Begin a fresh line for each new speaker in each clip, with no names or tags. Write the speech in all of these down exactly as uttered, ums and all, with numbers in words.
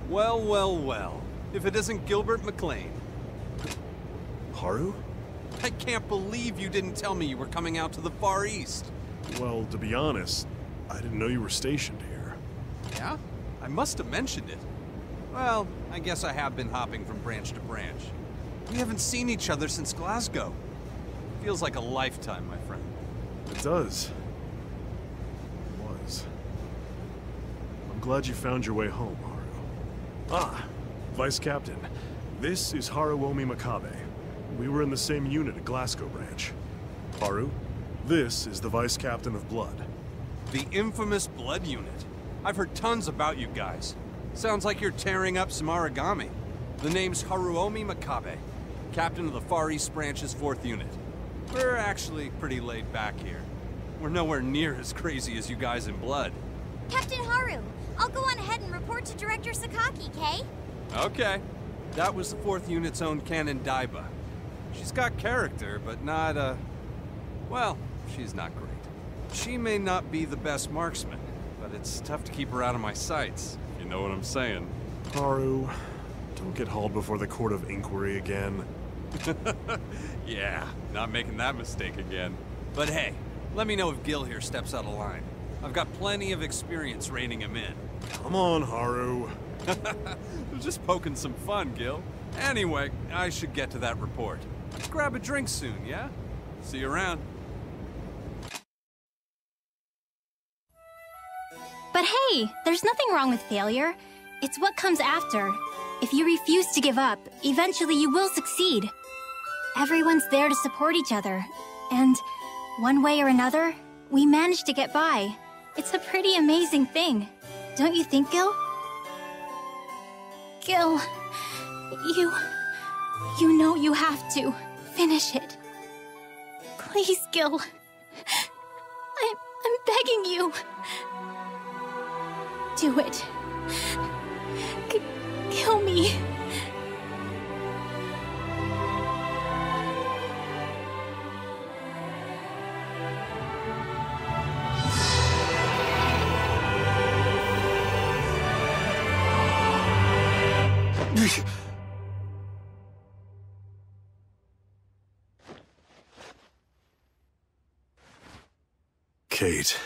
Well, well, well. If it isn't Gilbert McLean.
Haru?
I can't believe you didn't tell me you were coming out to the Far East.
Well, to be honest, I didn't know you were stationed here.
Yeah? I must have mentioned it. Well, I guess I have been hopping from branch to branch. We haven't seen each other since Glasgow. Feels like a lifetime, my friend.
It does. It was. I'm glad you found your way home, Haru. Ah, Vice Captain. This is Haruomi Makabe. We were in the same unit at Glasgow Branch. Haru, this is the Vice Captain of Blood.
The infamous Blood Unit. I've heard tons about you guys. Sounds like you're tearing up some origami. The name's Haruomi Makabe, Captain of the Far East Branch's fourth Unit. We're actually pretty laid back here. We're nowhere near as crazy as you guys in Blood.
Captain Haru, I'll go on ahead and report to Director Sakaki, Kay?
Okay. That was the fourth Unit's own Canon Daiba. She's got character, but not, uh... well, she's not great. She may not be the best marksman, but it's tough to keep her out of my sights, if you know what I'm saying.
Haru, don't get hauled before the Court of Inquiry again.
Yeah, not making that mistake again. But hey, let me know if Gil here steps out of line. I've got plenty of experience reining him in.
Come on, Haru.
Just poking some fun, Gil. Anyway, I should get to that report. Let's grab a drink soon, yeah? See you around.
But hey, there's nothing wrong with failure. It's what comes after. If you refuse to give up, eventually you will succeed. Everyone's there to support each other. And one way or another, we managed to get by. It's a pretty amazing thing. Don't you think, Gil? Gil, you... You know you have to finish it. Please, Gil. I, I'm begging you. Do it. K- kill me.
Kate.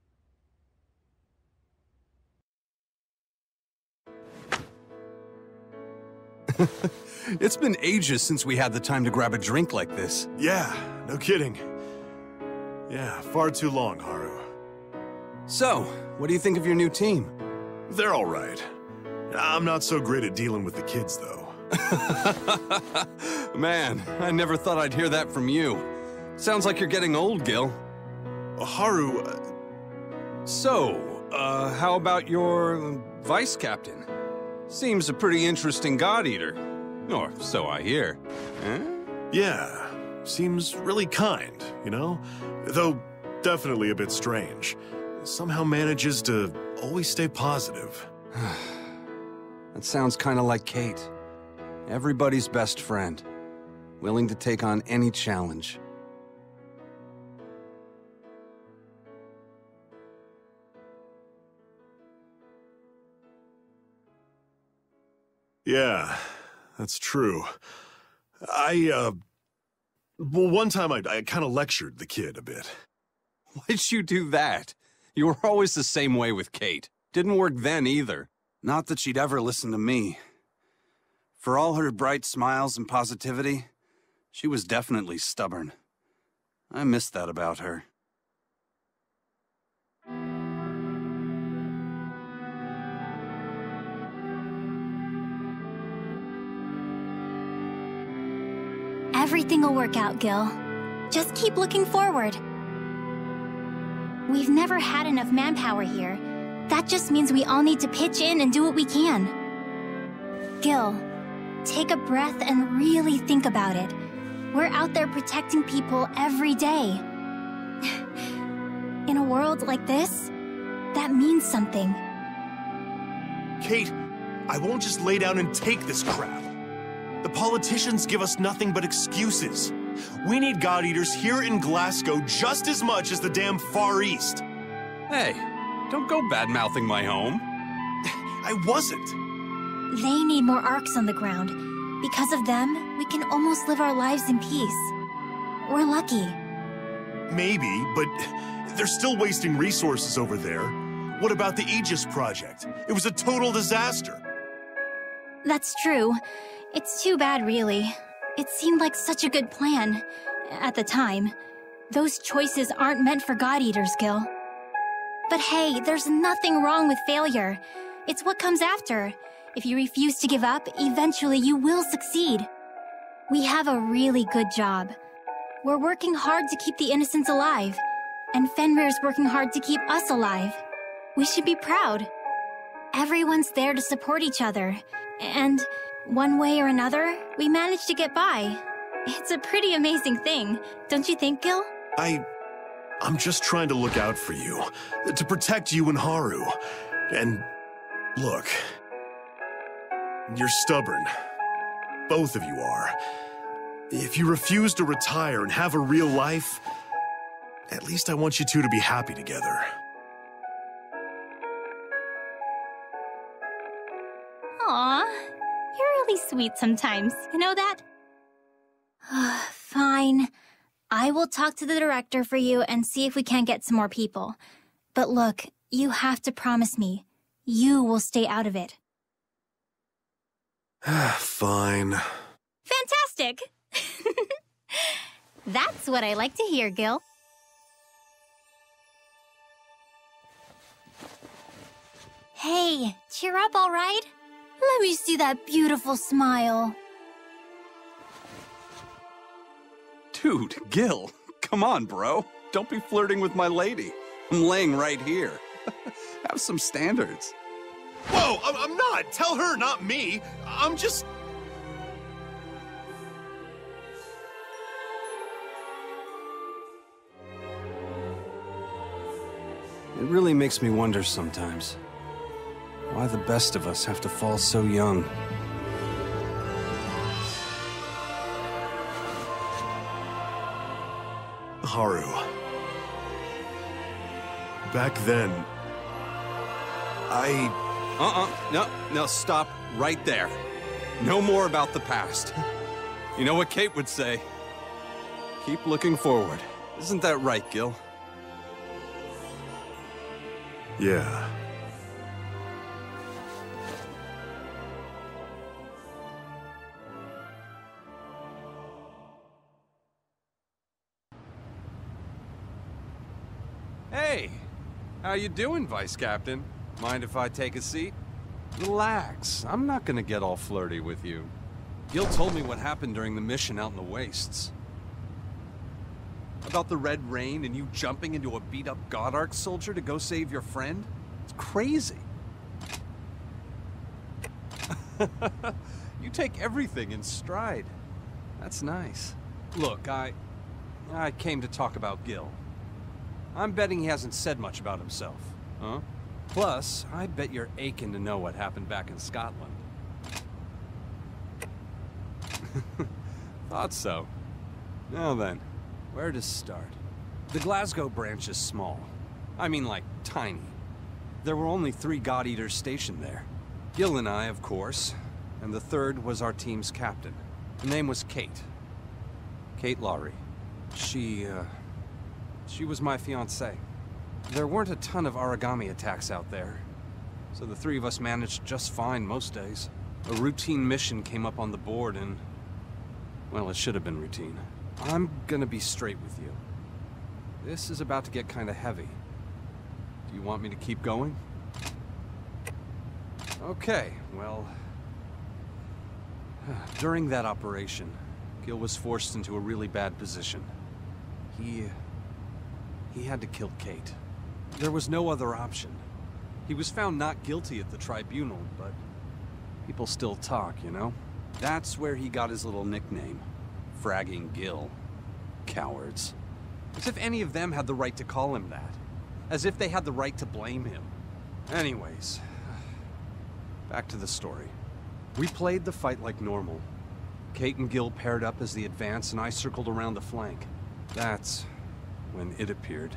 It's been ages since we had the time to grab a drink like this.
Yeah, no kidding. Yeah, far too long, Haru.
So, what do you think of your new team?
They're all right. I'm not so great at dealing with the kids, though.
Man, I never thought I'd hear that from you. Sounds like you're getting old, Gil.
Uh, Haru... Uh...
So, uh, how about your vice captain? Seems a pretty interesting god-eater. Or so I hear. Eh?
Yeah, seems really kind, you know? Though definitely a bit strange. Somehow manages to always stay positive.
That sounds kind of like Kate. Everybody's best friend. Willing to take on any challenge.
Yeah, that's true. I, uh... Well, one time I, I kind of lectured the kid a bit.
Why'd you do that? You were always the same way with Kate. Didn't work then either. Not that she'd ever listen to me. For all her bright smiles and positivity, she was definitely stubborn. I missed that about her.
Everything will work out, Gil. Just keep looking forward. We've never had enough manpower here. That just means we all need to pitch in and do what we can. Gil, take a breath and really think about it. We're out there protecting people every day. In a world like this, that means something.
Kate, I won't just lay down and take this crap. The politicians give us nothing but excuses. We need God Eaters here in Glasgow just as much as the damn Far East.
Hey, don't go bad-mouthing my home.
I wasn't.
They need more arcs on the ground. Because of them, we can almost live our lives in peace. We're lucky.
Maybe, but they're still wasting resources over there. What about the Aegis project? It was a total disaster.
That's true. It's too bad, really. It seemed like such a good plan. At the time. Those choices aren't meant for God Eaters, Gil. But hey, there's nothing wrong with failure. It's what comes after. If you refuse to give up, eventually you will succeed. We have a really good job. We're working hard to keep the innocents alive. And Fenrir's working hard to keep us alive. We should be proud. Everyone's there to support each other. And one way or another, we managed to get by. It's a pretty amazing thing, don't you think, Gil?
I... I'm just trying to look out for you. To protect you and Haru. And... look... You're stubborn. Both of you are. If you refuse to retire and have a real life, at least I want you two to be happy together.
Aw, you're really sweet sometimes, you know that? Fine. I will talk to the director for you and see if we can get some more people. But look, you have to promise me, you will stay out of it.
Fine.
Fantastic! That's what I like to hear, Gil. Hey, cheer up, all right? Let me see that beautiful smile.
Dude, Gil, come on, bro. Don't be flirting with my lady. I'm laying right here. Have some standards.
Whoa, I'm, I'm not! Tell her, not me! I'm just...
It really makes me wonder sometimes why the best of us have to fall so young.
Haru. Back then... I...
Uh-uh, no, no, stop right there. No more about the past. You know what Kate would say? Keep looking forward. Isn't that right, Gil?
Yeah.
Hey, how you doing, Vice Captain? Mind if I take a seat? Relax, I'm not gonna get all flirty with you. Gil told me what happened during the mission out in the wastes. About the Red Rain and you jumping into a beat-up Godark soldier to go save your friend? It's crazy. You take everything in stride. That's nice. Look, I... I came to talk about Gil. I'm betting he hasn't said much about himself, huh? Plus, I bet you're aching to know what happened back in Scotland. Thought so. Now then, where to start? The Glasgow branch is small. I mean, like, tiny. There were only three God Eaters stationed there. Gil and I, of course, and the third was our team's captain. Her name was Kate. Kate Lowry. She, uh... She was my fiancée. There weren't a ton of origami attacks out there, so the three of us managed just fine most days. A routine mission came up on the board and... well, it should have been routine. I'm gonna be straight with you. This is about to get kinda heavy. Do you want me to keep going? Okay, well... During that operation, Gil was forced into a really bad position. He... He had to kill Kate. There was no other option. He was found not guilty at the tribunal, but people still talk, you know? That's where he got his little nickname. Fragging Gil. Cowards. As if any of them had the right to call him that. As if they had the right to blame him. Anyways, back to the story. We played the fight like normal. Kate and Gil paired up as the advance, and I circled around the flank. That's when it appeared.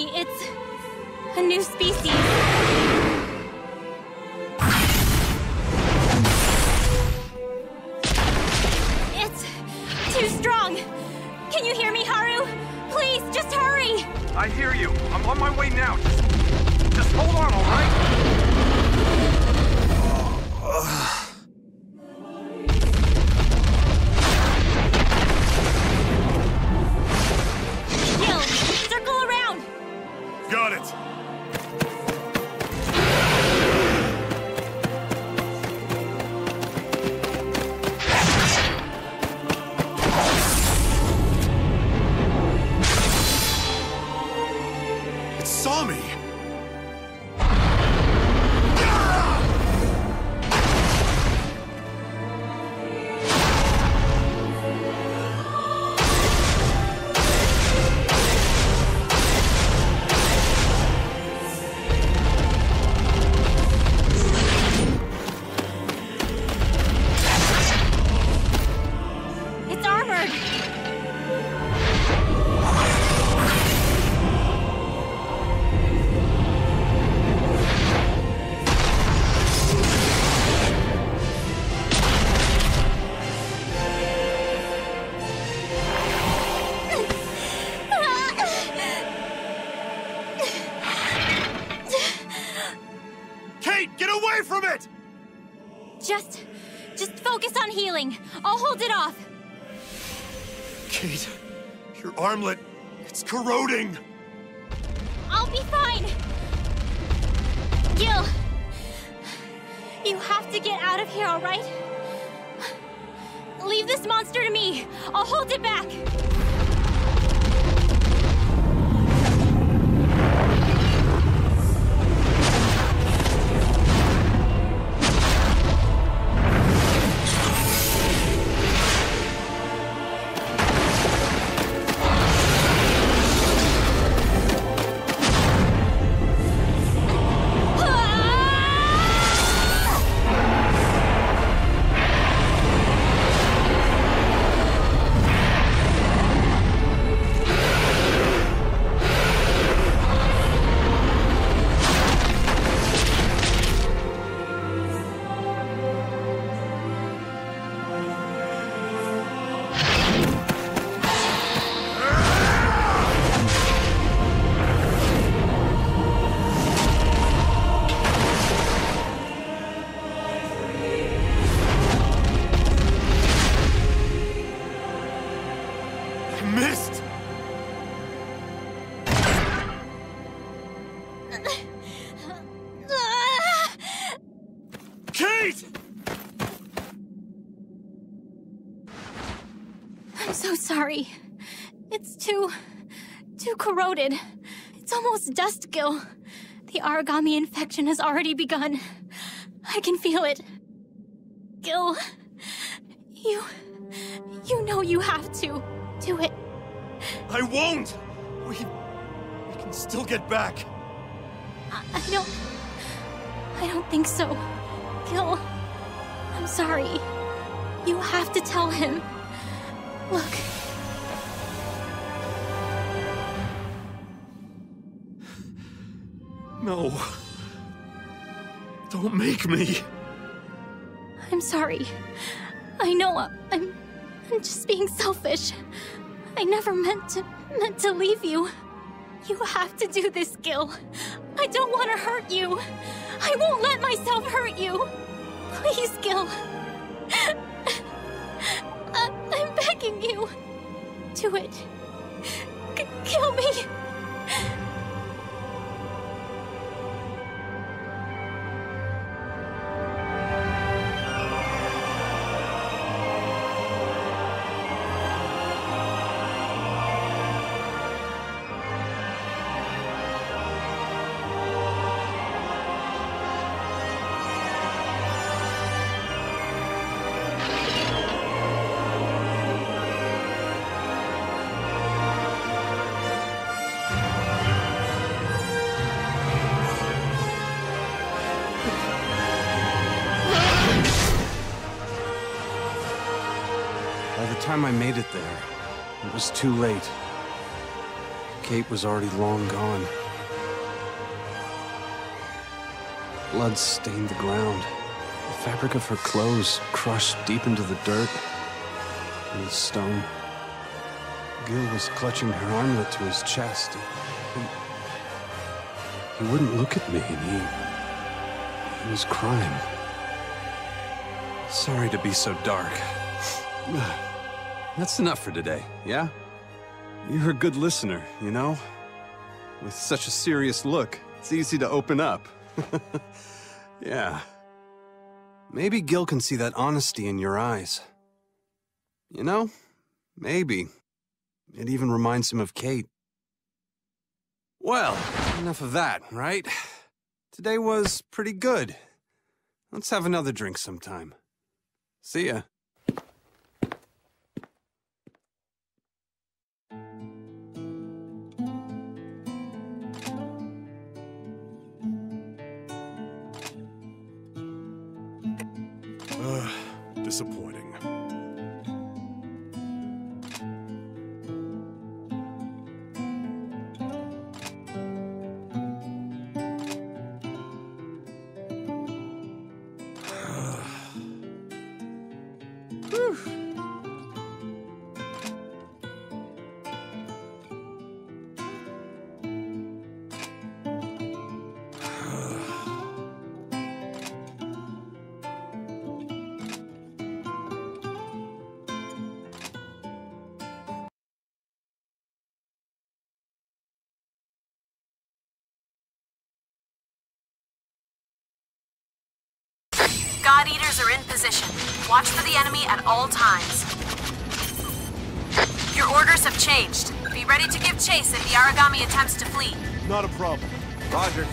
origami. It's a new species. It's too strong. Can you hear me, Haru? Please, just hurry!
I hear you. I'm on my way now. Just, just hold on, all right?
Gil, circle around!
Got it!
It saw me!
It's armored!
Kate, get away from it!
Just... just focus on healing. I'll hold it off.
Kate, your armlet, it's corroding!
I'll be fine! Gil! You have to get out of here, alright? Leave this monster to me. I'll hold it back.
Missed! Kate!
I'm so sorry. It's too... too corroded. It's almost dust, Gil. The origami infection has already begun. I can feel it. Gil, you... you know you have to do it.
I won't! We... we can still get back.
I, I don't... I don't think so. Gil, I'm sorry. You have to tell him. Look.
No. Don't make me.
I'm sorry. I know I'm... I'm just being selfish. I never meant to... meant to leave you. You have to do this, Gil. I don't want to hurt you. I won't let myself hurt you. Please, Gil. I, I'm begging you. Do it. C- kill me.
By the time I made it there, it was too late. Kate was already long gone. Blood stained the ground. The fabric of her clothes crushed deep into the dirt and the stone. Gil was clutching her armlet to his chest. He, he wouldn't look at me, and he, he was crying. Sorry to be so dark. That's enough for today, yeah? You're a good listener, you know? With such a serious look, it's easy to open up. Yeah. Maybe Gil can see that honesty in your eyes. You know? Maybe. It even reminds him of Kate. Well, enough of that, right? Today was pretty good. Let's have another drink sometime. See ya.
Uh, disappointing.
God Eaters are in position. Watch for the enemy at all times. Your orders have changed. Be ready to give chase if the Aragami attempts to flee.
Not a problem.
Roger.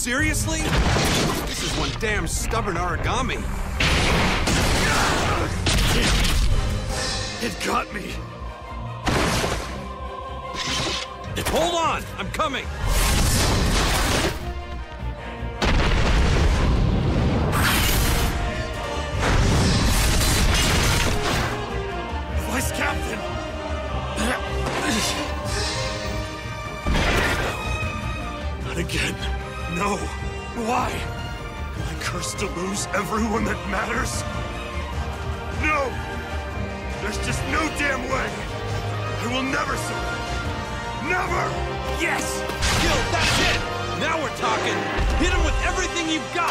Seriously? This is one damn stubborn origami.
It got me.
Hold on! I'm coming!
Vice Captain! Not again. No. Why? Am I cursed to lose everyone that matters? No! There's just no damn way! I will never surrender! Never!
Yes! Gil, that's it! Now we're talking! Hit him with everything you've got!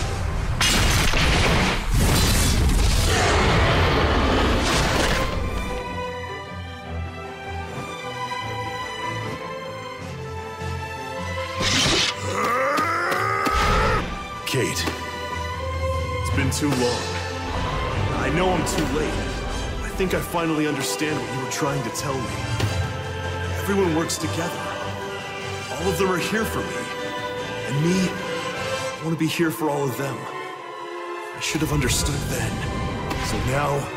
Kate, it's been too long. I know I'm too late. I think I finally understand what you were trying to tell me. Everyone works together. All of them are here for me. And me, I want to be here for all of them. I should have understood then. So now...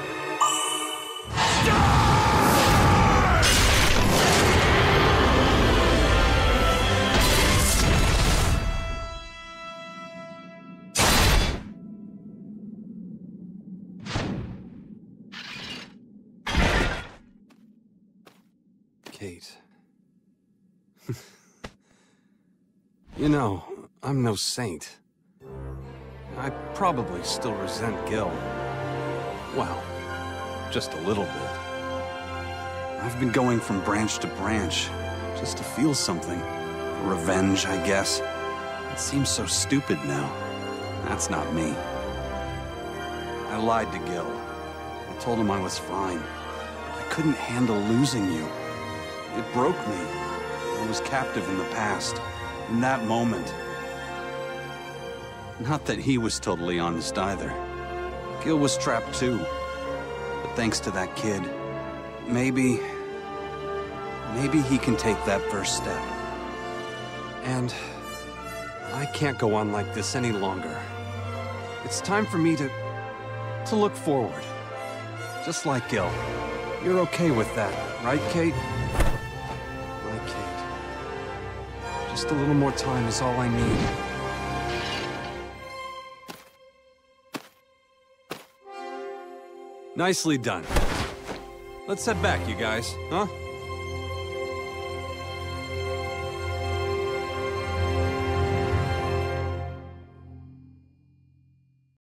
Kate. You know, I'm no saint. I probably still resent Gil. Well, just a little bit. I've been going from branch to branch, just to feel something. Revenge, I guess. It seems so stupid now. That's not me. I lied to Gil. I told him I was fine. I couldn't handle losing you. It broke me. I was captive in the past, in that moment. Not that he was totally honest either. Gil was trapped too. But thanks to that kid, maybe... maybe he can take that first step. And I can't go on like this any longer. It's time for me to... to look forward. Just like Gil. You're okay with that, right, Kate? Just a little more time is all I need. Nicely done. Let's head back, you guys, huh?